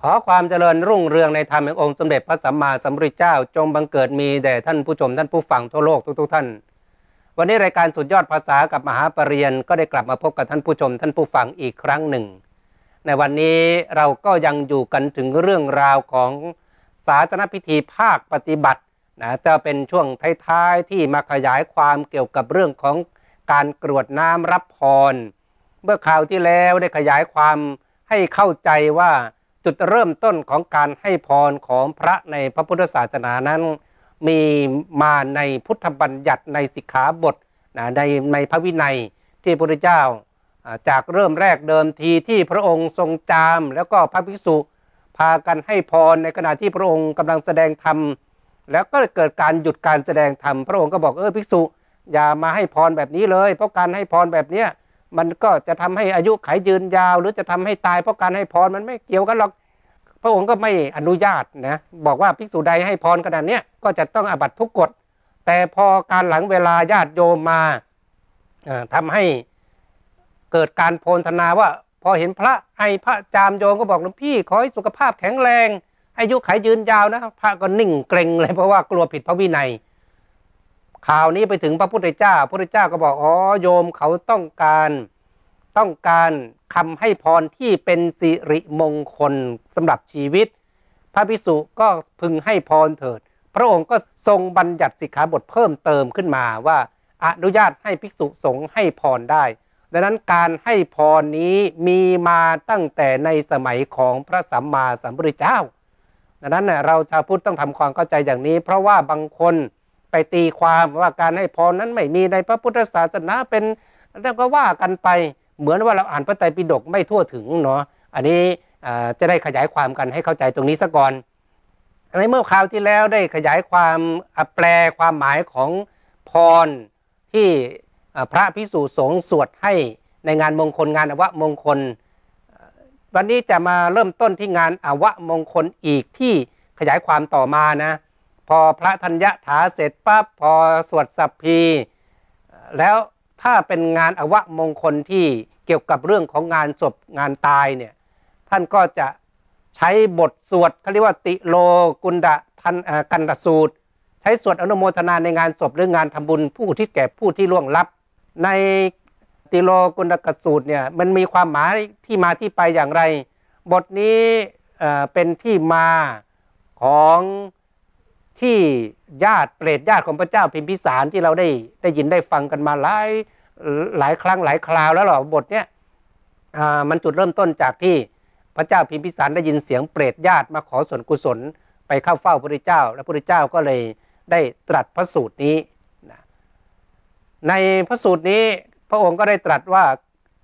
ขอความเจริญรุ่งเรืองในธรรมแห่งองค์สมเด็จพระสัมมาสัมพุทธเจ้าจงบังเกิดมีแด่ท่านผู้ชมท่านผู้ฟังทั่วโลกทุกท่านวันนี้รายการสุดยอดภาษากับมหาปรริญญาก็ได้กลับมาพบกับท่านผู้ชมท่านผู้ฟังอีกครั้งหนึ่งในวันนี้เราก็ยังอยู่กันถึงเรื่องราวของศาสนพิธีภาคปฏิบัติจะเป็นช่วงท้ายๆที่มาขยายความเกี่ยวกับเรื่องของการกรวดน้ำรับพรเมื่อคราวที่แล้วได้ขยายความให้เข้าใจว่าจุดเริ่มต้นของการให้พรของพระในพระพุทธศาสนานั้นมีมาในพุทธบัญญัติในสิกขาบทในพระวินัยที่พระพุทธเจ้าจากเริ่มแรกเดิมทีที่พระองค์ทรงจามแล้วก็พระภิกษุพากันให้พรในขณะที่พระองค์กำลังแสดงธรรมแล้วก็เกิดการหยุดการแสดงธรรมพระองค์ก็บอกภิกษุอย่ามาให้พรแบบนี้เลยเพราะการให้พรแบบเนี้ยมันก็จะทำให้อายุขัยยืนยาวหรือจะทำให้ตายเพราะการให้พรมันไม่เกี่ยวกันหรอกพระองค์ก็ไม่อนุญาตนะบอกว่าภิกษุใดให้พรขนาดนี้ก็จะต้องอาบัติทุกกฎแต่พอการหลังเวลาญาติโยมมาทำให้เกิดการโพลธนาว่าพอเห็นพระให้พระจามโยมก็บอกหลวงพี่ขอให้สุขภาพแข็งแรงอายุขัยยืนยาวนะพระก็นิ่งเกรงเลยเพราะว่ากลัวผิดพระวินัยข่าวนี้ไปถึงพระพุทธเจ้าพระพุทธเจ้าก็บอกโยมเขาต้องการคำให้พรที่เป็นสิริมงคลสำหรับชีวิตพระภิกษุก็พึงให้พรเถิดพระองค์ก็ทรงบัญญัติสิกขาบทเพิ่มเติมขึ้นมาว่าอนุญาตให้ภิกษุสงฆ์ให้พรได้ดังนั้นการให้พรนี้มีมาตั้งแต่ในสมัยของพระสัมมาสัมพุทธเจ้าดังนั้นเราชาวพุทธต้องทำความเข้าใจอย่างนี้เพราะว่าบางคนไปตีความว่าการให้พรนั้นไม่มีในพระพุทธศาสนาเป็นแล้วก็ว่ากันไปเหมือนว่าเราอ่านพระไตรปิฎกไม่ทั่วถึงเนาะอันนี้จะได้ขยายความกันให้เข้าใจตรงนี้ซะก่อนในเมื่อคราวที่แล้วได้ขยายความแปลความหมายของพรที่พระภิกษุสงฆ์สวดให้ในงานมงคลงานอวมงคลวันนี้จะมาเริ่มต้นที่งานอวมงคลอีกที่ขยายความต่อมานะพอพระธัญญถาเสร็จปั๊บพอสวดสัพพีแล้วถ้าเป็นงานอวมงคลที่เกี่ยวกับเรื่องของงานศพงานตายเนี่ยท่านก็จะใช้บทสวดเขาเรียกว่าติโลกุณดะกันตสูตรใช้สวดอนุโมทนาในงานศพหรืองานทำบุญผู้อุทิศแก่ผู้ที่ล่วงลับในติโลกุณดกสูตรเนี่ยมันมีความหมายที่มาที่ไปอย่างไรบทนี้เป็นที่มาของที่ญาติเปรตญาติของพระเจ้าพิมพิสารที่เราได้ยินได้ฟังกันมาหลายครั้งหลายคราวแล้วหรอบทเนี้ยมันจุดเริ่มต้นจากที่พระเจ้าพิมพิสารได้ยินเสียงเปรตญาติมาขอส่วนกุศลไปเข้าเฝ้าพระพุทธเจ้าและพระพุทธเจ้าก็เลยได้ตรัสพระสูตรนี้ในพระสูตรนี้พระองค์ก็ได้ตรัสว่า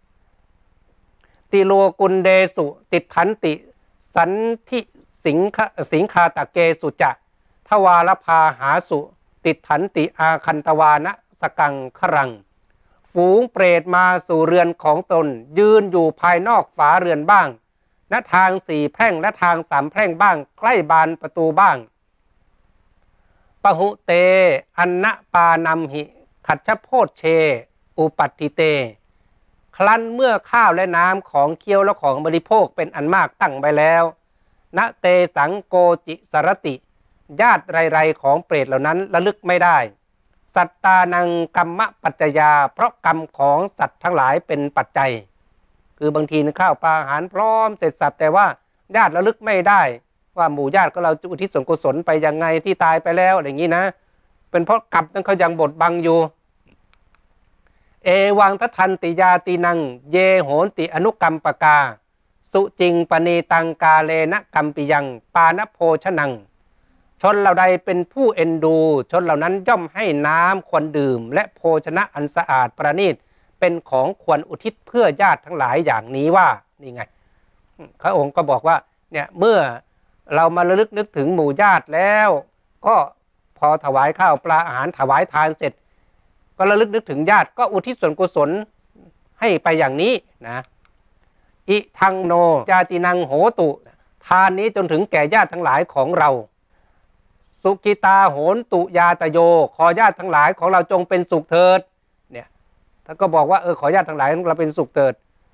ติโลกุณเดสุติทันติสันทิสิงคาตะเกสุจะทวารพาหาสุติทันติอาคันตวานะสกังครังฝูงเปรตมาสู่เรือนของตนยืนอยู่ภายนอกฝาเรือนบ้างณทาง4แพร่งและทาง3แพร่งบ้างใกล้บานประตูบ้างปะหุเตอันนะปานัมหิขัดชโพชเชอุปัตติเตครั้นเมื่อข้าวและน้ำของเคี้ยวและของบริโภคเป็นอันมากตั้งไปแล้วณเตสังโกจิสรติญาติไรๆของเปรตเหล่านั้นระลึกไม่ได้สัตตานังกรรมปัจจยาเพราะกรรมของสัตว์ทั้งหลายเป็นปัจจัยคือบางทีข้าวปลาอาหารพร้อมเสร็จสับแต่ว่าญาติระลึกไม่ได้ว่าหมู่ญาติก็เราอุทิศส่วนกุศลไปยังไงที่ตายไปแล้วอะไรอย่างนี้นะเป็นเพราะกรรมนั้นเขายังบดบังอยู่เอวังทันติยาตินังเยโหนติอนุกรรมปกาสุจิงปณีตังกาเลนะกัมปิยังปานโภชนังชนเหล่าใดเป็นผู้เอ็นดูชนเหล่านั้นย่อมให้น้ำควรดื่มและโภชนะอันสะอาดประณีตเป็นของควรอุทิศเพื่อญาติทั้งหลายอย่างนี้ว่านี่ไงพระองค์ก็บอกว่าเนี่ยเมื่อเรามาระลึกนึกถึงหมู่ญาติแล้วก็พอถวายข้าวปลาอาหารถวายทานเสร็จก็ระลึกนึกถึงญาติก็อุทิศส่วนกุศลให้ไปอย่างนี้นะอิทังโนจาตินังโหตุทานนี้จนถึงแก่ญาติทั้งหลายของเราสุกิตาโหนตุยาตโยขอญาติทั้งหลายของเราจงเป็นสุขเถิดเนี่ยท่านก็บอกว่าขอญาติทั้งหลายเราเป็นสุขเถิด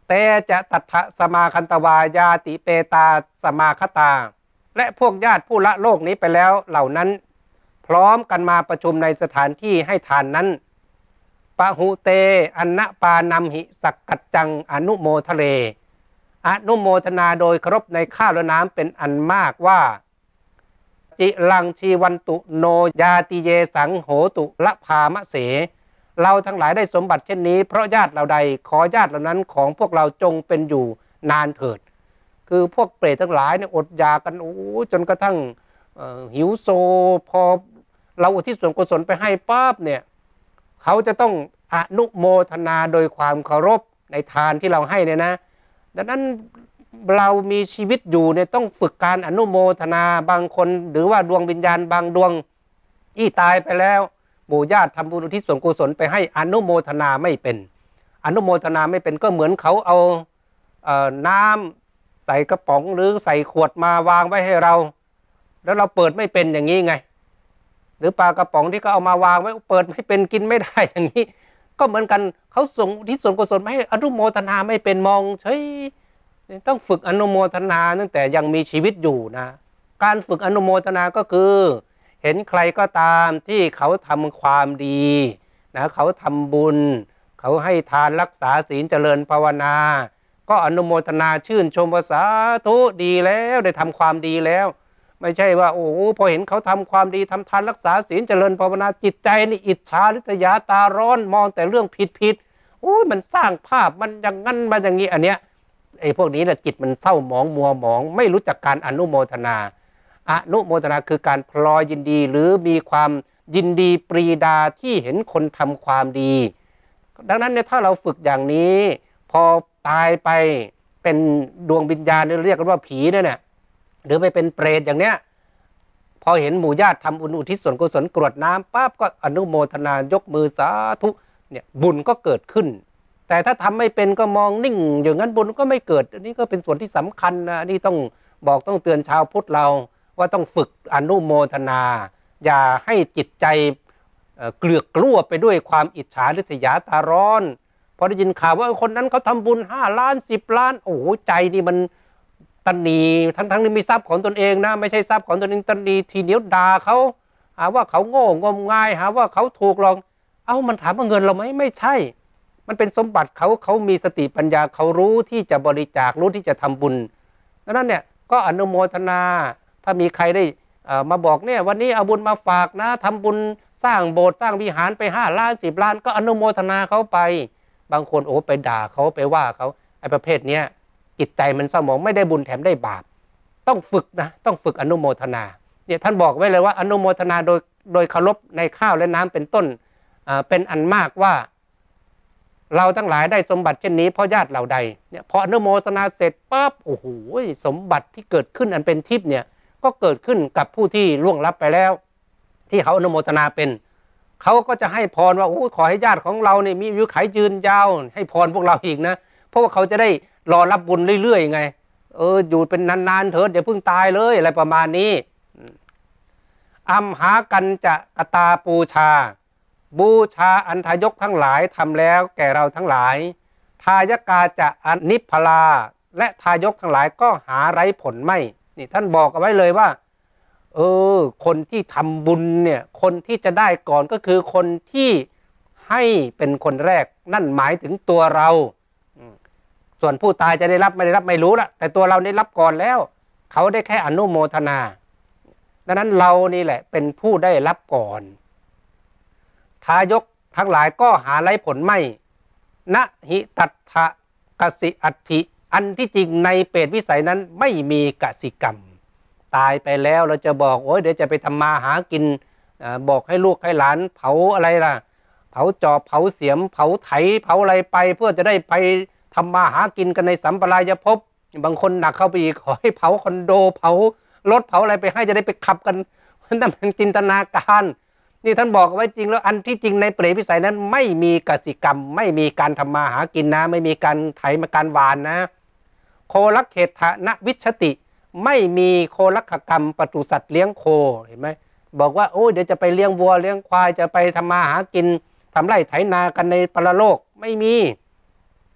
แต่จะตัทธสมาคันตวายาติเปตาสมาคตาและพวกญาติผู้ละโลกนี้ไปแล้วเหล่านั้นพร้อมกันมาประชุมในสถานที่ให้ทานนั้นปะหุเตอันนปานัมหิสักกัจจังอนุโมทะเลอนุโมทนาโดยเคารพในข้าวและน้ำเป็นอันมากว่าจิลังชีวันตุโนยาติเยสังโหตุละพามะเสเราทั้งหลายได้สมบัติเช่นนี้เพราะญาติเราใดขอญาติเหล่านั้นของพวกเราจงเป็นอยู่นานเถิดคือพวกเปรตทั้งหลายเนี่ยอดอยากกันจนกระทั่งหิวโซพอเราอุทิศส่วนกุศลไปให้ปั๊บเนี่ยเขาจะต้องอนุโมทนาโดยความเคารพในทานที่เราให้เนี่ยนะดังนั้นเรามีชีวิตอยู่เนี่ยต้องฝึกการอนุโมทนาบางคนหรือว่าดวงวิญญาณบางดวงที่ตายไปแล้วหมู่ญาติทำบุญอุทิศส่วนกุศลไปให้อนุโมทนาไม่เป็นอนุโมทนาไม่เป็นก็เหมือนเขาเอาน้ำใส่กระป๋องหรือใส่ขวดมาวางไว้ให้เราแล้วเราเปิดไม่เป็นอย่างนี้ไงหรือปลากระป๋องที่เขาเอามาวางไว้เปิดไม่เป็นกินไม่ได้อย่างนี้ก็เหมือนกันเขาส่งที่ส่วนกุศลไม่ให้อนุโมทนาไม่เป็นมองเฉยต้องฝึกอนุโมทนาตั้งแต่ยังมีชีวิตอยู่นะการฝึกอนุโมทนาก็คือเห็นใครก็ตามที่เขาทำความดีนะเขาทำบุญเขาให้ทานรักษาศีลเจริญภาวนาก็อนุโมทนาชื่นชมว่าสาธุดีแล้วได้ทำความดีแล้วไม่ใช่ว่าโอ้โหพอเห็นเขาทำความดีทำทานรักษาศีลเจริญภาวนาจิตใจนี่อิจฉาริษยาตาร้อนมองแต่เรื่องผิดโอ้ยมันสร้างภาพมันอย่างนั้นมันอย่างนี้อันเนี้ยไอ้พวกนี้นะจิตมันเศร้าหมองมัวหมองไม่รู้จักการอนุโมทนาอนุโมทนาคือการพลอยยินดีหรือมีความยินดีปรีดาที่เห็นคนทำความดีดังนั้นเนี่ยถ้าเราฝึกอย่างนี้พอตายไปเป็นดวงวิญญาณเรียกกันว่าผีเนี่ยหรือไปเป็นเปรตอย่างเนี้ยพอเห็นหมู่ญาติทำอุทิศส่วนกุศลกรวดน้ำปั๊บก็อนุโมทนายกมือสาธุเนี่ยบุญก็เกิดขึ้นแต่ถ้าทำไม่เป็นก็มองนิ่งอย่างนั้นบุญก็ไม่เกิดอันนี้ก็เป็นส่วนที่สำคัญนะนี่ต้องบอกต้องเตือนชาวพุทธเราว่าต้องฝึกอนุโมทนาอย่าให้จิตใจเกลือกกลั้วไปด้วยความอิจฉาริษยาตาร้อนพอได้ยินข่าวว่าคนนั้นเขาทำบุญ5 ล้าน10 ล้านโอ้โหใจนี่มันตันนีทั้งที่มีทรัพย์ของตนเองนะไม่ใช่ทรัพย์ของตนเองตันนีทีเดียวด่าเขาหาว่าเขาโง่งมงายหาว่าเขาถูกหรอกมันถามว่าเงินเราไหมไม่ใช่มันเป็นสมบัติเขามีสติปัญญาเขารู้ที่จะบริจาครู้ที่จะทำบุญดังนั้นเนี่ยก็อนุโมทนาถ้ามีใครได้มาบอกเนี่ยวันนี้เอาบุญมาฝากนะทำบุญสร้างโบสถ์สร้างวิหารไป5 ล้าน10 ล้านก็อนุโมทนาเขาไปบางคนไปด่าเขาไปว่าเขาไอ้ประเภทเนี้ยจิตใจมันเศร้าหมองไม่ได้บุญแถมได้บาปต้องฝึกนะต้องฝึกอนุโมทนาเนี่ยท่านบอกไว้เลยว่าอนุโมทนาโดยเคารพในข้าวและน้ำเป็นต้นเป็นอันมากว่าเราทั้งหลายได้สมบัติเช่นนี้เพราะญาติเราใดเนี่ยพออนุโมทนาเสร็จปั๊บโอ้โหสมบัติที่เกิดขึ้นอันเป็นทิพย์เนี่ยก็เกิดขึ้นกับผู้ที่ล่วงลับไปแล้วที่เขาอนุโมทนาเป็นเขาก็จะให้พรว่าขอให้ญาติของเราเนี่ยมีอายุขัยยืนยาวให้พรพวกเราอีกนะเพราะว่าเขาจะได้รอรับบุญเรื่อยๆไงอยู่เป็นนานๆเถิดเดี๋ยวเพิ่งตายเลยอะไรประมาณนี้อัมหากันจะกตาปูชาบูชาอันทายกทั้งหลายทำแล้วแก่เราทั้งหลายทายกาจะอนิพพลาและทายกทั้งหลายก็หาไร้ผลไม่นี่ท่านบอกเอาไว้เลยว่าคนที่ทำบุญเนี่ยคนที่จะได้ก่อนก็คือคนที่ให้เป็นคนแรกนั่นหมายถึงตัวเราส่วนผู้ตายจะได้รับไม่ได้รับไม่รู้ละแต่ตัวเราได้รับก่อนแล้วเขาได้แค่อนุโมทนาดังนั้นเรานี่แหละเป็นผู้ได้รับก่อนทายกทั้งหลายก็หาไร้ผลไม่นะหิตัทธะกสิอัตถิอันที่จริงในเปรตวิสัยนั้นไม่มีกสิกรรมตายไปแล้วเราจะบอกเดี๋ยวจะไปทำมาหากินบอกให้ลูกให้หลานเผาอะไรล่ะเผาจอบเผาเสียมเผาไถเผาอะไรไปเพื่อจะได้ไปทำมาหากินกันในสัมปรายภพบางคนหนักเข้าไปอีกขอให้เผาคอนโดเผารถเผาอะไรไปให้จะได้ไปขับกันนั่นเป็นจินตนาการนี่ท่านบอกไว้จริงแล้วอันที่จริงในเปรตวิสัยนั้นไม่มีกสิกรรมไม่มีการทำมาหากินนะไม่มีการไถมาการหวานนะโคลักเขตนวิชติไม่มีโคลักขกรรมปศุสัตว์เลี้ยงโคเห็นไหมบอกว่าเดี๋ยวจะไปเลี้ยงวัวเลี้ยงควายจะไปทำมาหากินทำไร่ไถนากันในปรโลกไม่มี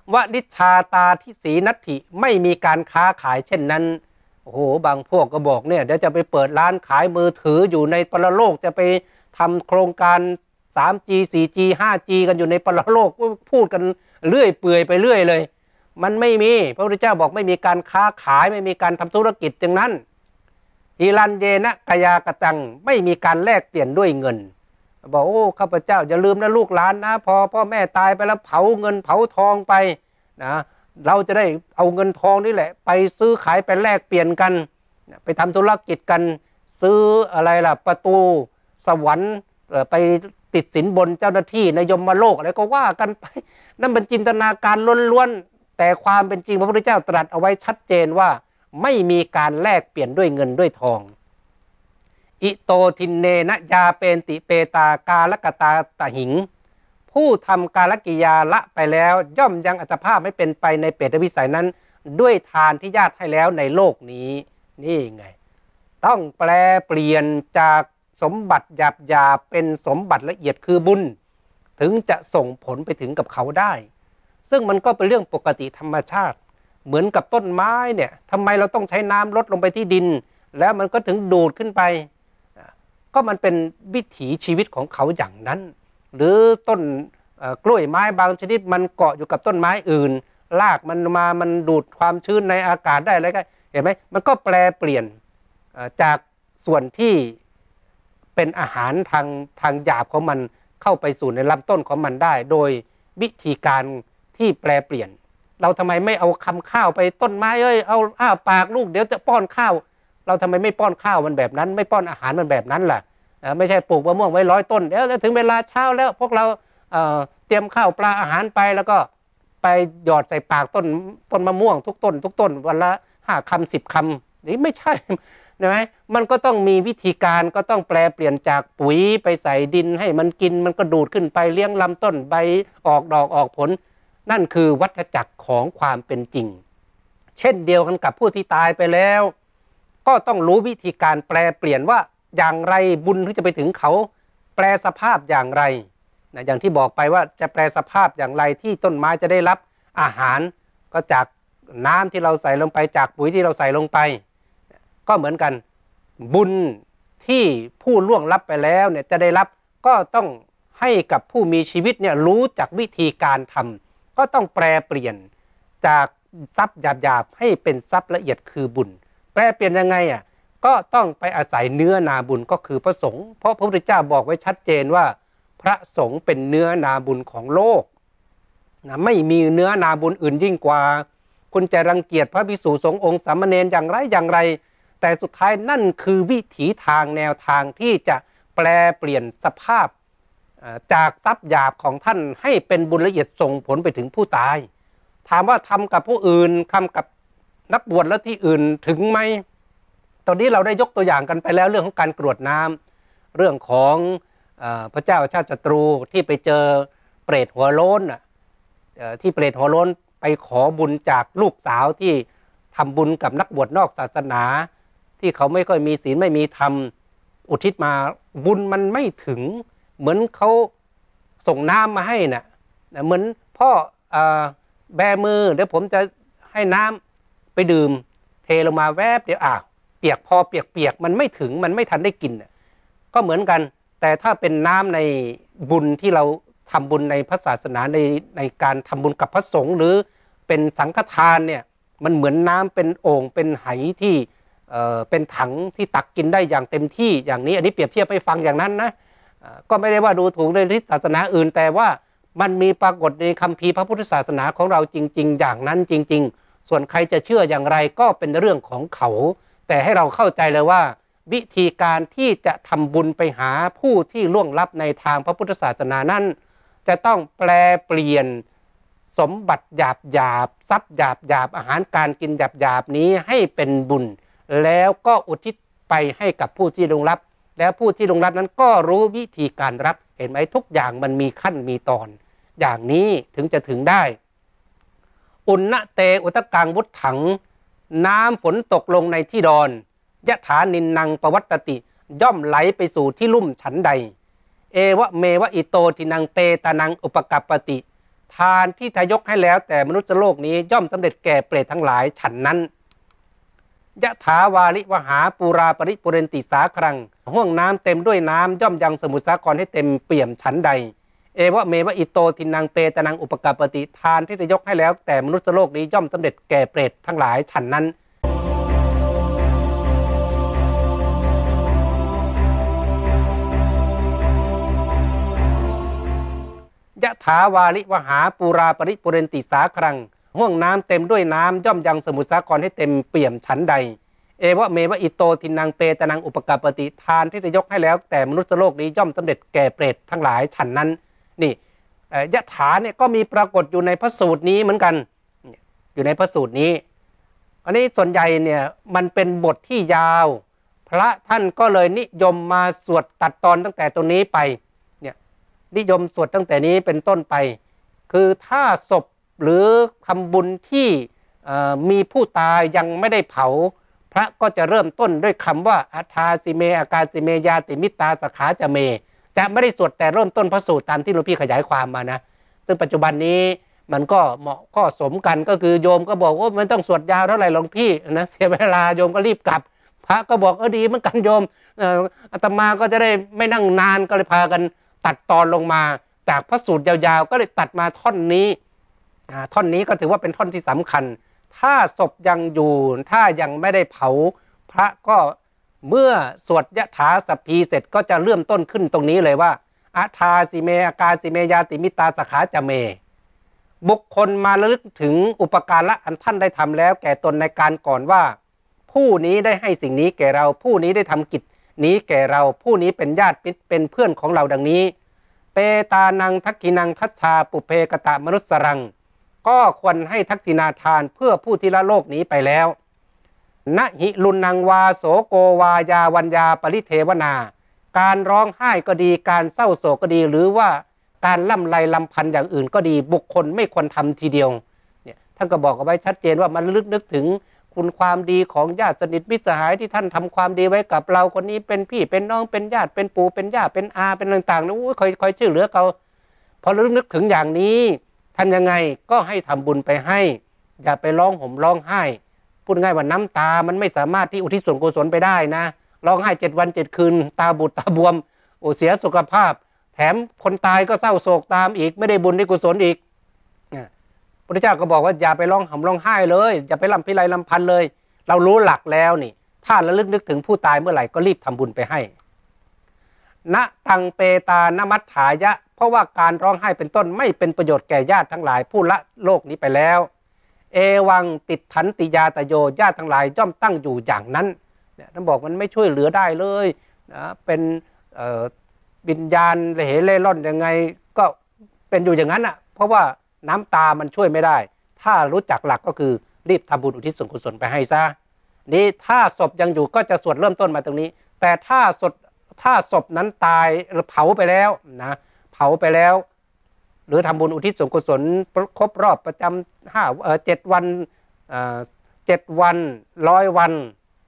วนิชชาตาทิสีนัตถิไม่มีการค้าขายเช่นนั้นโอ้โหบางพวกก็บอกเนี่ยเดี๋ยวจะไปเปิดร้านขายมือถืออยู่ในปรโลกจะไปทำโครงการ 3G 4G 5G กันอยู่ในปรโลกพูดกันเรื่อยเปื่อยไปเรื่อยเลยมันไม่มีพระพุทธเจ้าบอกไม่มีการค้าขายไม่มีการทำธุรกิจอย่างนั้นฮิรัญเยนะกยากตังไม่มีการแลกเปลี่ยนด้วยเงินบอกโอ้ข้าพเจ้าอย่าลืมนะลูกหลานนะพอพ่อแม่ตายไปแล้วเผาเงินเผาทองไปนะเราจะได้เอาเงินทองนี่แหละไปซื้อขายไปแลกเปลี่ยนกันไปทำธุรกิจกันซื้ออะไรล่ะประตูสวรรค์ไปติดสินบนเจ้าหน้าที่ในยมโลกอะไรก็ว่ากันไปนั่นเป็นจินตนาการล้วนๆแต่ความเป็นจริงพระพุทธเจ้าตรัสเอาไว้ชัดเจนว่าไม่มีการแลกเปลี่ยนด้วยเงินด้วยทองอิโตทินเนนะยาเปนติเปตากาลกตาตะหิงผู้ทำกาลกิยาละไปแล้วย่อมยังอัตภาพไม่เป็นไปในเปรตวิสัยนั้นด้วยทานที่ญาติให้แล้วในโลกนี้นี่ไงต้องแปลเปลี่ยนจากสมบัติหยาบเป็นสมบัติละเอียดคือบุญถึงจะส่งผลไปถึงกับเขาได้ซึ่งมันก็เป็นเรื่องปกติธรรมชาติเหมือนกับต้นไม้เนี่ยทำไมเราต้องใช้น้ำลดลงไปที่ดินแล้วมันก็ถึงดูดขึ้นไปก็มันเป็นวิถีชีวิตของเขาอย่างนั้นหรือต้นกล้วยไม้บางชนิดมันเกาะอยู่กับต้นไม้อื่นรากมันมามันดูดความชื้นในอากาศได้อะไรก็เห็นไหมมันก็แปลเปลี่ยนจากส่วนที่เป็นอาหารทางหยาบของมันเข้าไปสู่ในลำต้นของมันได้โดยวิธีการที่แปลเปลี่ยนเราทำไมไม่เอาคำข้าวไปต้นไม้เอาอ้าปากลูกเดี๋ยวจะป้อนข้าวเราทำไมไม่ป้อนข้าวมันแบบนั้นไม่ป้อนอาหารมันแบบนั้นล่ะไม่ใช่ปลูกมะม่วงไว้100 ต้นเดี๋ยวถึงเวลาเช้าแล้วพวกเราเตรียมข้าวปลาอาหารไปแล้วก็ไปหยอดใส่ปากต้นมะม่วงทุกต้นวันละ5 คำ 10 คำนี่ไม่ใช่ใช่ไหมมันก็ต้องมีวิธีการก็ต้องแปลเปลี่ยนจากปุ๋ยไปใส่ดินให้มันกินมันก็ดูดขึ้นไปเลี้ยงลำต้นใบออกดอกออกผลนั่นคือวัฏจักรของความเป็นจริงเช่นเดียวกันกับผู้ที่ตายไปแล้วก็ต้องรู้วิธีการแปลเปลี่ยนว่าอย่างไรบุญที่จะไปถึงเขาแปลสภาพอย่างไรนะอย่างที่บอกไปว่าจะแปลสภาพอย่างไรที่ต้นไม้จะได้รับอาหารก็จากน้ำที่เราใส่ลงไปจากปุ๋ยที่เราใส่ลงไปก็เหมือนกันบุญที่ผู้ล่วงลับไปแล้วเนี่ยจะได้รับก็ต้องให้กับผู้มีชีวิตเนี่ยรู้จักวิธีการทำก็ต้องแปลเปลี่ยนจากทรัพย์หยาบๆให้เป็นทรัพย์ละเอียดคือบุญแปลเปลี่ยนยังไงก็ต้องไปอาศัยเนื้อนาบุญก็คือพระสงฆ์เพราะพระพุทธเจ้าบอกไว้ชัดเจนว่าพระสงฆ์เป็นเนื้อนาบุญของโลกนะไม่มีเนื้อนาบุญอื่นยิ่งกว่าคุณจะรังเกียจพระภิกษุสงฆ์องค์สามเณรอย่างไรแต่สุดท้ายนั่นคือวิถีทางแนวทางที่จะแปลเปลี่ยนสภาพจากทรัพย์หยาบของท่านให้เป็นบุญละเอียดส่งผลไปถึงผู้ตายถามว่าทำกับผู้อื่นทำกับนักบวชแล้วที่อื่นถึงไหมตอนนี้เราได้ยกตัวอย่างกันไปแล้วเรื่องของการกรวดน้ำเรื่องของพระเจ้าชาติศัตรูที่ไปเจอเปรตหัวโล้นที่เปรตหัวโล้นไปขอบุญจากลูกสาวที่ทำบุญกับนักบวชนอกศาสนาที่เขาไม่ค่อยมีศีลไม่มีธรรมอุทิศมาบุญมันไม่ถึงเหมือนเขาส่งน้ำมาให้น่ะเหมือนพ่อแบมือเดี๋ยวผมจะให้น้ำไปดื่มเทลงมาแวบเดี๋ยวเปียกพอเปียกมันไม่ถึงมันไม่ทันได้กินก็เหมือนกันแต่ถ้าเป็นน้ำในบุญที่เราทำบุญในพระศาสนาในการทำบุญกับพระสงฆ์หรือเป็นสังฆทานเนี่ยมันเหมือนน้ำเป็นโอ่งเป็นไหที่เป็นถังที่ตักกินได้อย่างเต็มที่อย่างนี้อันนี้เปรียบเทียบให้ฟังอย่างนั้นนะก็ไม่ได้ว่าดูถูกในศาสนาอื่นแต่ว่ามันมีปรากฏในคัมภีร์พระพุทธศาสนาของเราจริงๆอย่างนั้นจริงๆส่วนใครจะเชื่ออย่างไรก็เป็นเรื่องของเขาแต่ให้เราเข้าใจเลยว่าวิธีการที่จะทำบุญไปหาผู้ที่ล่วงลับในทางพระพุทธศาสนานั้นจะต้องแปลเปลี่ยนสมบัติหยาบทรัพย์หยาบอาหารการกินหยาบนี้ให้เป็นบุญแล้วก็อุทิศไปให้กับผู้ที่ล่วงลับแล้วผู้ที่ล่วงลับนั้นก็รู้วิธีการรับเห็นไหมทุกอย่างมันมีขั้นมีตอนอย่างนี้ถึงจะถึงได้อุณนะเตอุตกังวุฒถังน้ำฝนตกลงในที่ดอนยะถานินนังปวัตติย่อมไหลไปสู่ที่ลุ่มฉันใดเอวะเมวะอิโตทินังเปตานังอุปกัปปติทานที่ทายกให้แล้วแต่มนุษย์โลกนี้ย่อมสำเร็จแก่เปรตทั้งหลายฉันนั้นยะถาวาลิวหาปูราปริปุเรนติสาครังห้วงน้ำเต็มด้วยน้ำย่อมยังสมุทรสาครให้เต็มเปี่ยมฉันใดเอวะเมวะอิโตทินังเปตนังอุปกาปติทานที่จะยกให้แล้วแต่มนุษย์โลกนี้ย่อมสำเร็จแก่เปรตทั้งหลายฉันนั้นยะถาวาลิวหาปูราปริปุเรนติสาครังห้วงน้ำเต็มด้วยน้ำย่อมยังสมุทรสาครให้เต็มเปี่ยมฉันใดเอวะเมวะอิโตทินังเปตนังอุปกาปติทานที่จะยกให้แล้วแต่มนุษย์โลกนี้ย่อมสำเร็จแก่เปรตทั้งหลายฉันนั้นนี่ยะถาเนี่ยก็มีปรากฏอยู่ในพระสูตรนี้เหมือนกันอยู่ในพระสูตรนี้อันนี้ส่วนใหญ่เนี่ยมันเป็นบทที่ยาวพระท่านก็เลยนิยมมาสวดตัดตอนตั้งแต่ตรงนี้ไปเนี่ยนิยมสวดตั้งแต่นี้เป็นต้นไปคือถ้าศพหรือทำบุญที่มีผู้ตายยังไม่ได้เผาพระก็จะเริ่มต้นด้วยคำว่าอัฏฐาสิเมอากาสิเมยาติมิตาสขาจะเมจะไม่ได้สวดแต่เริ่มต้นพระสูตรตามที่หลวงพี่ขยายความมานะซึ่งปัจจุบันนี้มันก็เหมาะก็สมกันก็คือโยมก็บอกว่าไม่ต้องสวดยาวเท่าไหร่หลวงพี่นะเสียเวลาโยมก็รีบกลับพระก็บอกดีเหมือนกันโยมอาตมาก็จะได้ไม่นั่งนานก็เลยพากันตัดตอนลงมาจากพระสูตรยาวๆก็เลยตัดมาท่อนนี้ท่อนนี้ก็ถือว่าเป็นท่อนที่สำคัญถ้าศพยังอยู่ถ้ายังไม่ได้เผาพระก็เมื่อสวดยะถาสัพพีเสร็จก็จะเริ่มต้นขึ้นตรงนี้เลยว่าอัฏฐาสิเมอากาสิเมยาติมิตาสขาจะเมบุคคลมาระลึกถึงอุปการะอันท่านได้ทำแล้วแก่ตนในการก่อนว่าผู้นี้ได้ให้สิ่งนี้แก่เราผู้นี้ได้ทำกิจนี้แก่เราผู้นี้เป็นญาติมิตรเป็นเพื่อนของเราดังนี้เปตานังทักขินังทัชชาปุเพกตะมนุสสรังก็ควรให้ทักษิณาทานเพื่อผู้ที่ละโลกนี้ไปแล้วนะหิลุนังวาโสโกวายาวัญญาปริเทวนาการร้องไห้ก็ดีการเศร้าโศกก็ดีหรือว่าการล่ำไรลำพันอย่างอื่นก็ดีบุคคลไม่ควรทำทีเดียวเนี่ยท่านก็บอกเอาไว้ชัดเจนว่ามันลึกนึกถึงคุณความดีของญาติสนิทมิตรสหายที่ท่านทำความดีไว้กับเราคนนี้เป็นพี่เป็นน้องเป็นญาติเป็นปู่เป็นย่าเป็นอาเป็นต่างๆนะคอยช่วยเหลือเขาพอลึกนึกถึงอย่างนี้ท่านยังไงก็ให้ทำบุญไปให้อย่าไปร้องห่มร้องไห้พูดง่ายว่าน้ำตามันไม่สามารถที่อุทิศส่วนกุศลไปได้นะร้องไห้7 วัน 7 คืนตาบุดตาบวมเสียสุขภาพแถมคนตายก็เศร้าโศกตามอีกไม่ได้บุญได้กุศลอีกพระเจ้าก็บอกว่าอย่าไปร้องห่มร้องไห้เลยอย่าไปลำพิไรลำพันเลยเรารู้หลักแล้วนี่ถ้าระลึกนึกถึงผู้ตายเมื่อไหร่ก็รีบทำบุญไปให้ณตังเปตานมัฏฐายะเพราะว่าการร้องไห้เป็นต้นไม่เป็นประโยชน์แก่ญาติทั้งหลายผู้ละโลกนี้ไปแล้วเอวังติดขันติยาตโยญาติทั้งหลายย่อมตั้งอยู่อย่างนั้นเนี่ยท่านบอกมันไม่ช่วยเหลือได้เลยนะเป็นวิญญาณเหเล่ร่อนยังไงก็เป็นอยู่อย่างนั้นอ่ะเพราะว่าน้ำตามันช่วยไม่ได้ถ้ารู้จักหลักก็คือรีบทำบุญอุทิศส่วนกุศลไปให้ซะนี่ถ้าศพยังอยู่ก็จะสวดเริ่มต้นมาตรงนี้แต่ถ้าศพนั้นตายหรือเผาไปแล้วนะเผาไปแล้วหรือทำบุญอุทิศส่วนกุศลครบรอบประจำ7 วัน7 วัน100 วัน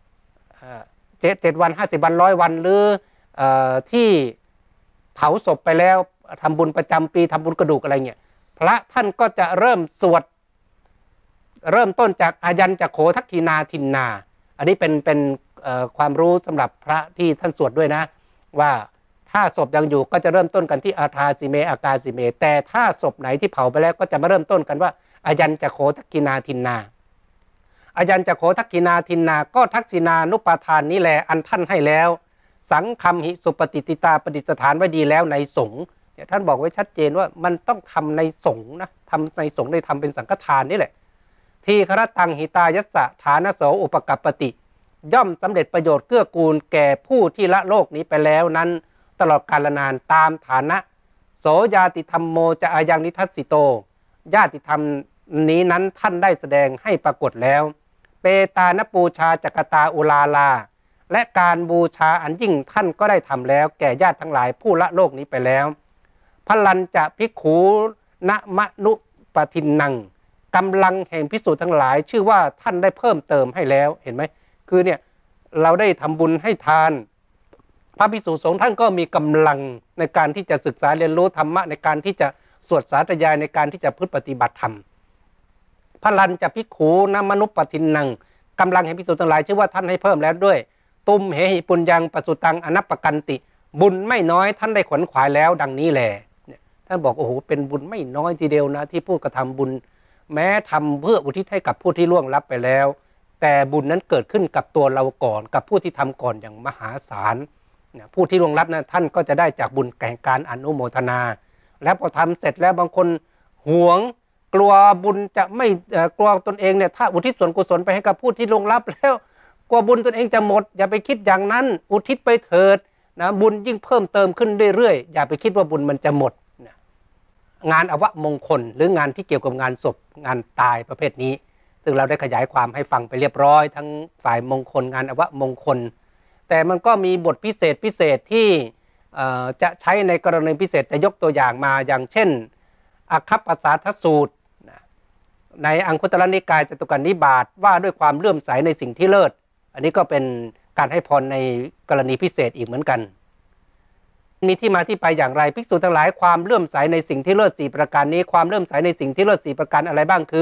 7 วัน50 วัน100 วันหรือที่เผาศพไปแล้วทำบุญประจำปีทำบุญกระดูกอะไรเงี้ยพระท่านก็จะเริ่มสวดเริ่มต้นจากอายัญจโขทักขินาทินนาอันนี้เป็นความรู้สำหรับพระที่ท่านสวดด้วยนะว่าถ้าศพยังอยู่ก็จะเริ่มต้นกันที่อาทาสิเมอากาสิเมแต่ถ้าศพไหนที่เผาไปแล้วก็จะมาเริ่มต้นกันว่าอายัญจโขทักขินาทินนาอายัญจโขทักขินาทินนาก็ทักษิณานุปทานนี้แหละอันท่านให้แล้วสังคัมหิสุปฏิติตาประดิษฐานไว้ดีแล้วในสงฆ์ท่านบอกไว้ชัดเจนว่ามันต้องทำในสงฆ์นะทำในสงฆ์ได้ทำเป็นสังฆทานนี่แหละทีฆรตังหิตายัสสะฐานโสอุปกัปปติย่อมสำเร็จประโยชน์เกื้อกูลแก่ผู้ที่ละโลกนี้ไปแล้วนั้นตลอดกาลนานตามฐานะโสยาติธรรมโมจะอายังนิทัสสิโตญาติธรรมนี้นั้นท่านได้แสดงให้ปรากฏแล้วเปตานปูชาจักตาอุลาลาและการบูชาอันยิ่งท่านก็ได้ทำแล้วแก่ญาติทั้งหลายผู้ละโลกนี้ไปแล้วพลันจะภิกขูณมนุปทินนังกำลังแห่งภิกษุทั้งหลายชื่อว่าท่านได้เพิ่มเติมให้แล้วเห็นไหมคือเนี่ยเราได้ทำบุญให้ทานพระภิกษุสงฆ์ท่านก็มีกำลังในการที่จะศึกษาเรียนรู้ธรรมะในการที่จะสวดสาธยายในการที่จะพึ่งปฏิบัติธรรมพลันจะภิกขุนะมนุปปทินนังกำลังแห่งภิกษุทั้งหลายชื่อว่าท่านให้เพิ่มแล้วด้วยตุมเหหิปุญญังปสุตังอนัปปกันติบุญไม่น้อยท่านได้ขวนขวายแล้วดังนี้แหละท่านบอกโอ้โหเป็นบุญไม่น้อยทีเดียวนะที่ผู้กระทำบุญแม้ทำเพื่ออุทิศให้กับผู้ที่ล่วงลับไปแล้วแต่บุญนั้นเกิดขึ้นกับตัวเราก่อนกับผู้ที่ทำก่อนอย่างมหาศาลผู้ที่ล่วงลับนะท่านก็จะได้จากบุญแห่งการอนุโมทนาแล้วพอทำเสร็จแล้วบางคนหวงกลัวบุญจะไม่กลัวตนเองเนี่ยถ้าอุทิศส่วนกุศลไปให้กับผู้ที่ล่วงลับแล้วกลัวบุญตนเองจะหมดอย่าไปคิดอย่างนั้นอุทิศไปเถิดนะบุญยิ่งเพิ่มเติมขึ้นเรื่อยๆอย่าไปคิดว่าบุญมันจะหมดงานอวมงคลหรืองานที่เกี่ยวกับงานศพงานตายประเภทนี้ซึ่งเราได้ขยายความให้ฟังไปเรียบร้อยทั้งฝ่ายมงคลงานอวมงคลแต่มันก็มีบทพิเศษที่จะใช้ในกรณีพิเศษจะยกตัวอย่างมาอย่างเช่นอคัปปสาทสูตรในอังคุตรนิกายจตุกนิบาตว่าด้วยความเลื่อมใสในสิ่งที่เลิศอันนี้ก็เป็นการให้พรในกรณีพิเศษอีกเหมือนกันมีที่มาที่ไปอย่างไรภิกษุทั้งหลายความเลื่อมใสในสิ่งที่เลิศ4ประการนี้ความเลื่อมใสในสิ่งที่เลิศ4ประการอะไรบ้างคือ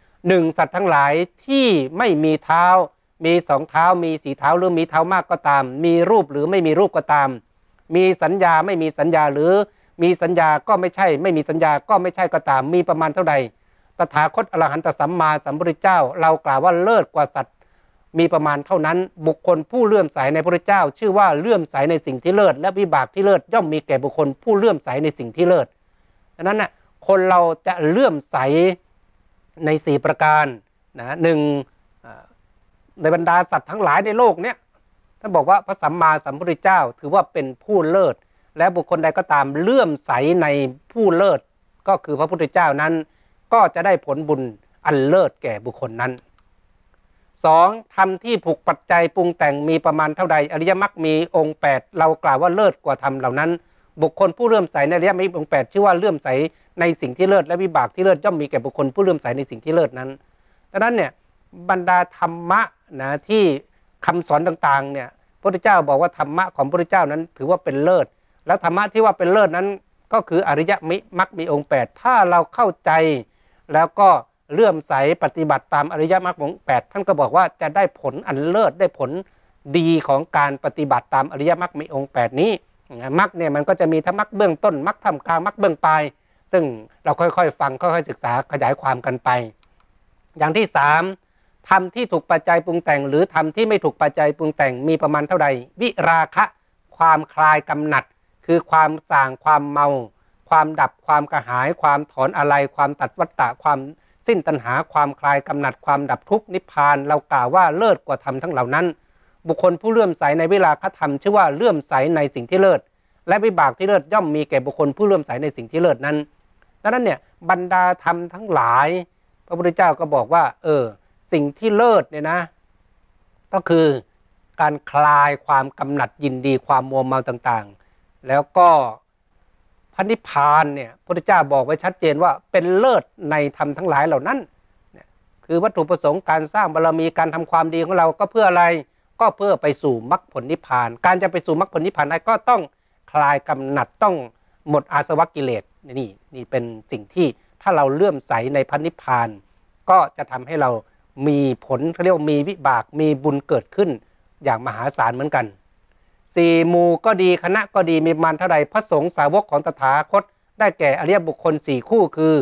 1. สัตว์ทั้งหลายที่ไม่มีเท้ามี2เท้ามี4เท้าหรือมีเท้ามากก็ตามมีรูปหรือไม่มีรูปก็ตามมีสัญญาไม่มีสัญญาหรือมีสัญญาก็ไม่ใช่ไม่มีสัญญาก็ไม่ใช่ก็ตามมีประมาณเท่าใดตถาคตอรหันตสัมมาสัมพุทธเจ้าเรากล่าวว่าเลิศกว่าสัตว์มีประมาณเท่านั้นบุคคลผู้เลื่อมใสในพระพุทธเจ้าชื่อว่าเลื่อมใสในสิ่งที่เลิศและวิบากที่เลิศย่อมมีแก่บุคคลผู้เลื่อมใสในสิ่งที่เลิศดังนั้นน่ะคนเราจะเลื่อมใสใน4ประการนะในบรรดาสัตว์ทั้งหลายในโลกเนี้ยท่านบอกว่าพระสัมมาสัมพุทธเจ้าถือว่าเป็นผู้เลิศและบุคคลใดก็ตามเลื่อมใสในผู้เลิศก็คือพระพุทธเจ้านั้นก็จะได้ผลบุญอันเลิศแก่บุคคลนั้น2. ธรรมที่ผูกปัจจัยปรุงแต่งมีประมาณเท่าใดอริยมรรคมีองค์8เรากล่าวว่าเลิศกว่าธรรมเหล่านั้นบุคคลผู้เลื่อมใสในอริยมรรคมีองค์8ชื่อว่าเลื่อมใสในสิ่งที่เลิศและวิบากที่เลิศย่อมมีแก่บุคคลผู้เลื่อมใสในสิ่งที่เลิศนั้นดังนั้นเนี่ยบรรดาธรรมะนะที่คำสอนต่างๆเนี่ยพระพุทธเจ้าบอกว่าธรรมะของพระพุทธเจ้านั้นถือว่าเป็นเลิศแล้วธรรมะที่ว่าเป็นเลิศนั้นก็คืออริยมรรคมีองค์8ถ้าเราเข้าใจแล้วก็เลื่อมใสปฏิบัติตามอริยมรรคของ8ท่านก็บอกว่าจะได้ผลอันเลิศได้ผลดีของการปฏิบัติตามอริยมรรคมีองค์8นี้มรรคเนี่ยมันก็จะมีทั้งมรรคเบื้องต้นมรรคท่ามกลางมรรคเบื้องปลายซึ่งเราค่อยๆฟังค่อยๆศึกษาขยายความกันไปอย่างที่3ธรรมที่ถูกปัจจัยปรุงแต่งหรือธรรมที่ไม่ถูกปัจจัยปรุงแต่งมีประมาณเท่าใดวิราคะความคลายกำหนัดคือความส่างความเมาความดับความกระหายความถอนอะไรความตัดวัฏฏะความสิ้นตัณหาความคลายกำหนัดความดับทุกข์นิพพานเรากล่าวว่าเลิศกว่าธรรมทั้งเหล่านั้นบุคคลผู้เลื่อมใสในวิราคะธรรมชื่อว่าเลื่อมใสในสิ่งที่เลิศและวิบากที่เลิศย่อมมีแก่บุคคลผู้เลื่อมใสในสิ่งที่เลิศนั้นดังนั้นเนี่ยบรรดาธรรมทั้งหลายพระพุทธเจ้าก็บอกว่าสิ่งที่เลิศเนี่ยนะก็คือการคลายความกำหนัดยินดีความมัวเมาต่างๆแล้วก็พระนิพพานเนี่ยพระพุทธเจ้าบอกไว้ชัดเจนว่าเป็นเลิศในธรรมทั้งหลายเหล่านั้นคือวัตถุประสงค์การสร้างบารมีการทำความดีของเราก็เพื่ออะไรก็เพื่อไปสู่มรรคผลนิพพานการจะไปสู่มรรคผลนิพพานได้ก็ต้องคลายกำหนัดต้องหมดอาสวะกิเลสนี่เป็นสิ่งที่ถ้าเราเลื่อมใสในพระนิพพานก็จะทำให้เรามีผลเขาเรียกว่ามีวิบากมีบุญเกิดขึ้นอย่างมหาศาลเหมือนกัน4หมู่ก็ดีคณะก็ดีมีประมาณเท่าใดพระสงฆ์สาวกของตถาคตได้แก่อริยบุคคล4คู่คือ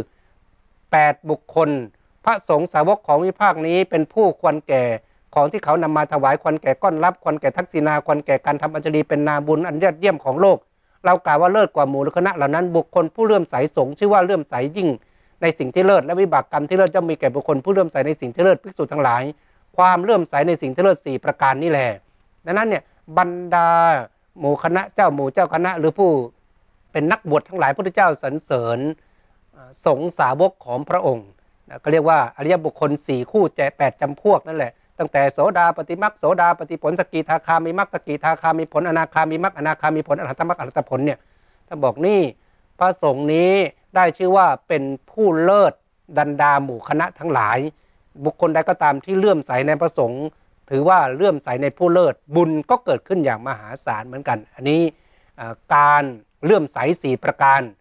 8บุคคลพระสงฆ์สาวกของวิภาคนี้เป็นผู้ควรแก่ของที่เขานำมาถวายควรแก่ก้อนรับควรแก่ทักษิณาควรแก่การทำอัญชลีเป็นนาบุญอันยอดเยี่ยมของโลกเรากล่าวว่าเลิศกว่าหมู่หรือคณะเหล่านั้นบุคคลผู้เลื่อมใสสงฆ์ชื่อว่าเลื่อมใสยิ่งในสิ่งที่เลิศและวิบากกรรมที่เลิศย่อมมีแก่บุคคลผู้เลื่อมใสในสิ่งที่เลิศภิกษุทั้งหลายความเลื่อมใสในสิ่งที่เลิศ4ประการนี่แหละดังนั้นเนี่ยบรรดาหมู่คณะเจ้าหมู่เจ้าคณะหรือผู้เป็นนักบวชทั้งหลายพระพุทธเจ้าสรรเสริญสงฆ์สาวกของพระองค์ก็เรียกว่าอริยบุคคล4คู่8จำพวกนั่นแหละตั้งแต่โสดาปฏิมรรคโสดาปฏิผลสกิทาคามีมรรคสกิทาคามีผลอนาคามีมรรคอนาคามีผลอรหัตมรรคอรหัตผลเนี่ยท่านบอกนี่พระสงฆ์นี้ได้ชื่อว่าเป็นผู้เลิศดันดาหมู่คณะทั้งหลายบุคคลใดก็ตามที่เลื่อมใสในพระสงฆ์ถือว่าเลื่อมใสในผู้เลิศบุญก็เกิดขึ้นอย่างมหาศาลเหมือนกันอันนี้การเลื่อมใส4ประการ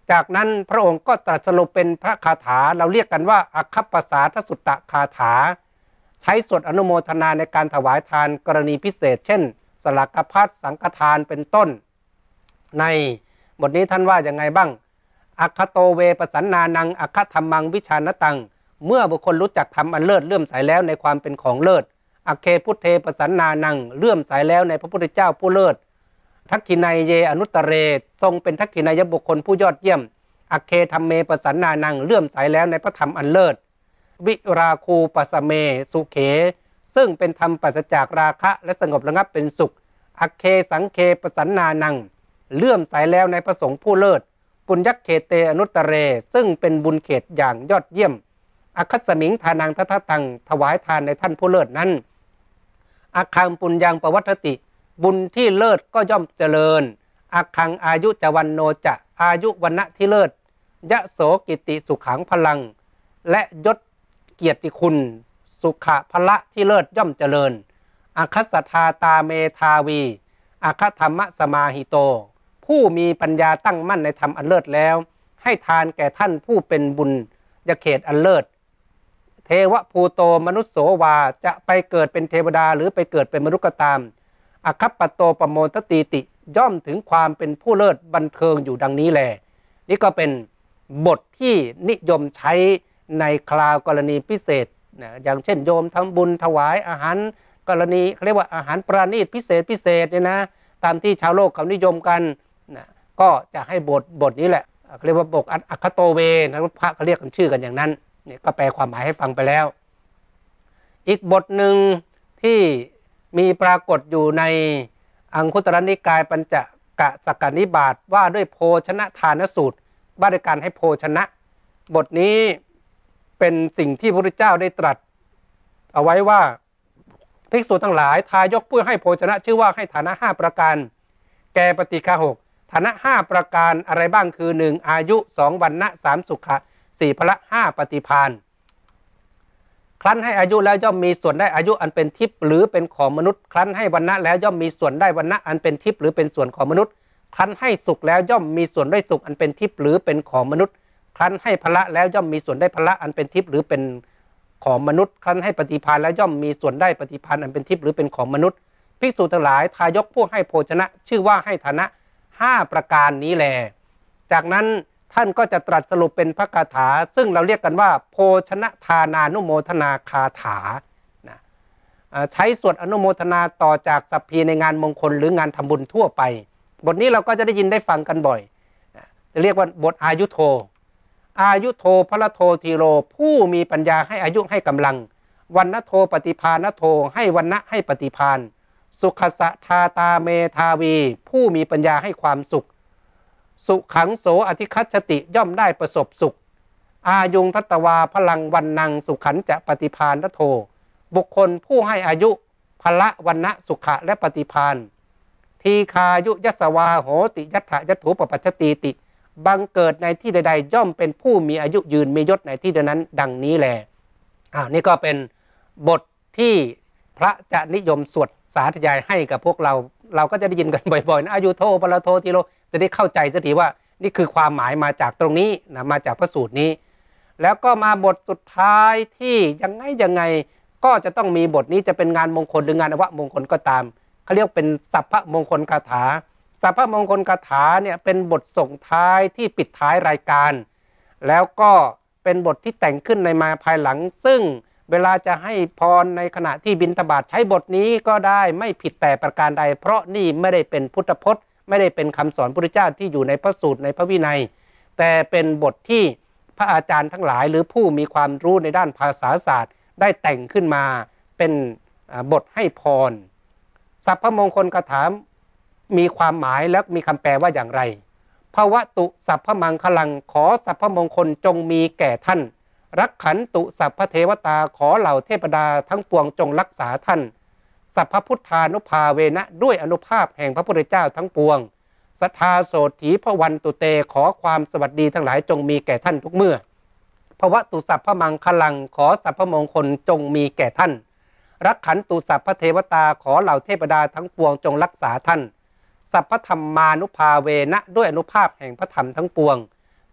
จากนั้นพระองค์ก็ตรัสรุปเป็นพระคาถาเราเรียกกันว่าอัคคปสาทสุตตคาถาใช้สวดอนุโมทนาในการถวายทานกรณีพิเศษเช่นสลักภัตสังฆทานเป็นต้นในบทนี้ท่านว่าอย่างไงบ้างอัคคโตเวปสันนานังอัคคธรรมังวิชานตังเมื่อบุคคลรู้จักธรรมอันเลิศเลื่อมใสแล้วในความเป็นของเลิศอเคพุทเทปสันนานังเลื่อมใสแล้วในพระพุทธเจ้าผู้เลิศทักขินัยเยอนุตเรทรงเป็นทักขินัยบุคคลผู้ยอดเยี่ยมอเคธรรมเมปสันนานังเลื่อมใสแล้วในพระธรรมอันเลิศวิราคูปสเมสุเขซึ่งเป็นธรรมปราศจากราคะและสงบระงับเป็นสุขอเคสังเคปสันนานังเลื่อมใสแล้วในพระสงฆ์ผู้เลิศปุญญเขเตอนุตเรซึ่งเป็นบุญเขตอย่างยอดเยี่ยมอคัสสมิงทานังทัทตังถวายทานในท่านผู้เลิศนั้นอาคังปุญญังปวัตติบุญที่เลิศก็ย่อมเจริญอาคังอายุจวันโนจะอายุวรรณะที่เลิศยะโสกิติสุขังพลังและยศเกียรติคุณสุขะพละที่เลิศย่อมเจริญอาคัสธาตาเมธาวีอาคธรรมสมาหิโตผู้มีปัญญาตั้งมั่นในธรรมอันเลิศแล้วให้ทานแก่ท่านผู้เป็นบุญญาเขตอันเลิศเทวภูโตมนุสโสวาจะไปเกิดเป็นเทวดาหรือไปเกิดเป็นมนุษย์ก็ตามอคัปปโตปโมทตีติย่อมถึงความเป็นผู้เลิศบันเทิงอยู่ดังนี้แลนี่ก็เป็นบทที่นิยมใช้ในคราวกรณีพิเศษนะอย่างเช่นโยมทำบุญถวายอาหารกรณีเขาเรียกว่าอาหารประณีตพิเศษเนี่ยนะตามที่ชาวโลกเขานิยมกันนะก็จะให้บทนี้แหละเขาเรียกว่าบทอัคคโตเวนะพระเขาเรียกกันชื่อกันอย่างนั้นเนี่ยก็แปลความหมายให้ฟังไปแล้วอีกบทหนึ่งที่มีปรากฏอยู่ในอังคุตรนิกายปัญจกสักกนิบาตว่าด้วยโภชนะทานสูตรว่าด้วยการให้โภชนะบทนี้เป็นสิ่งที่พระพุทธเจ้าได้ตรัสเอาไว้ว่าภิกษุทั้งหลายทายกผู้ให้โภชนะชื่อว่าให้ฐานะ5ประการแก่ปฏิฆาหกฐานะ5ประการอะไรบ้างคือ1อายุ2วรรณะ3สุขะ4พละ5ปฏิภาณครั้นให้อายุแล้วย่อมมีส่วนได้อายุอันเป็นทิพย์หรือเป็นของมนุษย์ครั้นให้วรรณะแล้วย่อมมีส่วนได้วรรณะอันเป็นทิพย์หรือเป็นส่วนของมนุษย์ครั้นให้สุขแล้วย่อมมีส่วนได้สุขอันเป็นทิพย์หรือเป็นของมนุษย์ครั้นให้พละแล้วย่อมมีส่วนได้พละอันเป็นทิพย์หรือเป็นของมนุษย์ครั้นให้ปฏิภาณแล้วย่อมมีส่วนได้ปฏิภาณอันเป็นทิพย์หรือเป็นของมนุษย์ภิกษุทั้งหลายทายกผู้ให้โภชนะชื่อว่าให้ฐานะ5ประการนี้แลจากนั้นท่านก็จะตรัสสรุปเป็นพระคาถาซึ่งเราเรียกกันว่าโภชนะทานานุโมทนาคาถานะใช้สวดอนุโมทนาต่อจากสัพพีในงานมงคลหรืองานทำบุญทั่วไปบทนี้เราก็จะได้ยินได้ฟังกันบ่อยจะเรียกว่าบทอายุโทอายุโทพละโททีโรผู้มีปัญญาให้อายุให้กำลังวรรณโทปฏิภาณโทให้วรรณะให้ปฏิภาณสุขสะทาตาเมธาวีผู้มีปัญญาให้ความสุขสุขังโสอธิคัชติย่อมได้ประสบสุขอายุงทัตวาพลังวันนังสุขันจะปฏิภาณโทบุคคลผู้ให้อายุพละวันนะสุขะและปฏิภาณทีคายุยสวาโหติยัตถะยัตถุปปัจจติติบังเกิดในที่ใดๆย่อมเป็นผู้มีอายุยืนมียศในที่นั้นดังนี้แลนี่ก็เป็นบทที่พระจะนิยมสวดสาธยายให้กับพวกเราก็จะได้ยินกันบ่อยๆนะอายุโทพละโททีโรจะได้เข้าใจสักทีว่านี่คือความหมายมาจากตรงนี้นะมาจากพระสูตรนี้แล้วก็มาบทสุดท้ายที่ยังไงก็จะต้องมีบทนี้จะเป็นงานมงคลหรืองานอวมงคลก็ตามเขาเรียกเป็นสัพพมงคลคาถาสัพพมงคลคาถาเนี่ยเป็นบทส่งท้ายที่ปิดท้ายรายการแล้วก็เป็นบทที่แต่งขึ้นในมาภายหลังซึ่งเวลาจะให้พรในขณะที่บิณฑบาตใช้บทนี้ก็ได้ไม่ผิดแต่ประการใดเพราะนี่ไม่ได้เป็นพุทธพจน์ไม่ได้เป็นคำสอนพระพุทธเจ้าที่อยู่ในพระสูตรในพระวินัยแต่เป็นบทที่พระอาจารย์ทั้งหลายหรือผู้มีความรู้ในด้านภาษาศาสตร์ได้แต่งขึ้นมาเป็นบทให้พรสัพพมงคลคาถามีความหมายและมีคำแปลว่าอย่างไรภวตุสัพพมังคลังขอสัพพมงคลจงมีแก่ท่านรักขันตุสัพพเทวตาขอเหล่าเทพดาทั้งปวงจงรักษาท่านสัพพพุทธานุภาเวนะด้วยอนุภาพแห่งพระพุทธเจ้าทั้งปวงสัทธาโสถีพวันตุเตขอความสวัสดีทั้งหลายจงมีแก่ท่านทุกเมื่อภวตุสัพพมังคลังขอสัพพมงคลจงมีแก่ท่านรักขันตุสัพพเทวตาขอเหล่าเทพดาทั้งปวงจงรักษาท่านสัพพธรรมานุภาเวนะด้วยอนุภาพแห่งพระธรรมทั้งปวง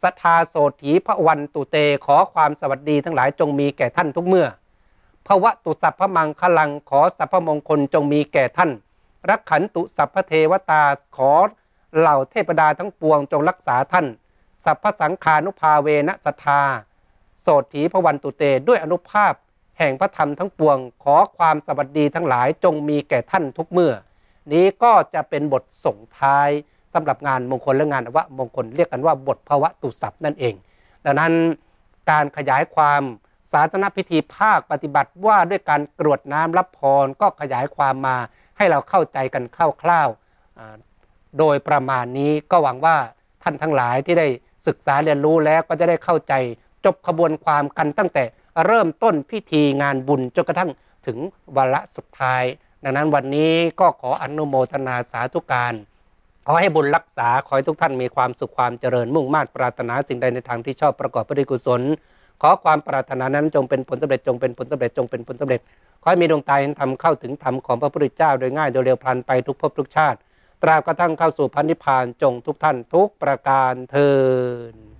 สัทธาโสถีพระวันตุเตขอความสวัสดีทั้งหลายจงมีแก่ท่านทุกเมื่อภวตุสัพพมังคลังขอสัพพมงคลจงมีแก่ท่านรักขันตุสัพพเทวตาขอเหล่าเทพดาทั้งปวงจงรักษาท่านสัพพสังฆานุภาเวนะสัทธาโสถีพระวันตุเตด้วยอนุภาพแห่งพระธรรมทั้งปวงขอความสวัสดีทั้งหลายจงมีแก่ท่านทุกเมื่อนี้ก็จะเป็นบทส่งท้ายสำหรับงานมงคลและงานอวมงคลเรียกกันว่าบทภวตุสัพนั่นเองดังนั้นการขยายความศาสนพิธีภาคปฏิบัติว่าด้วยการกรวดน้ำรับพรก็ขยายความมาให้เราเข้าใจกันคร่าวๆโดยประมาณนี้ก็หวังว่าท่านทั้งหลายที่ได้ศึกษาเรียนรู้แล้วก็จะได้เข้าใจจบขบวนความกันตั้งแต่เริ่มต้นพิธีงานบุญจนกระทั่งถึงวาระสุดท้ายดังนั้นวันนี้ก็ขออนุโมทนาสาธุการขอให้บุญรักษาขอให้ทุกท่านมีความสุขความเจริญมุ่งมา่ปรารถนาสิ่งใดในทางที่ชอบประกอบด้วยกุศลขอความปรารถนานั้นจงเป็นผลสำเร็จจงเป็นผลสำเร็จจงเป็นผลสำเร็จขอให้มีดวงตาเห็นธรรมเข้าถึงธรรมของพระพุทธเจ้าโดยง่ายโดยเร็วพลันไปทุกภพทุกชาติตราบกระทั่งเข้าสู่พระนิพพานจงทุกท่านทุกประการเทอญ